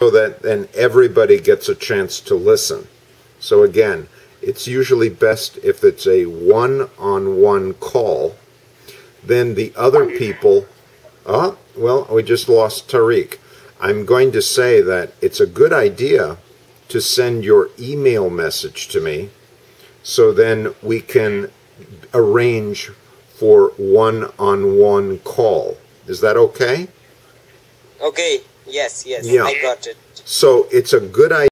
so that then everybody gets a chance to listen. So again, it's usually best if it's a one-on-one call. Then the other people, well, we just lost Tariq. I'm going to say that it's a good idea to send your email message to me, so then we can arrange for one-on-one call. Is that okay? Okay, yes, Yeah. I got it. So it's a good idea.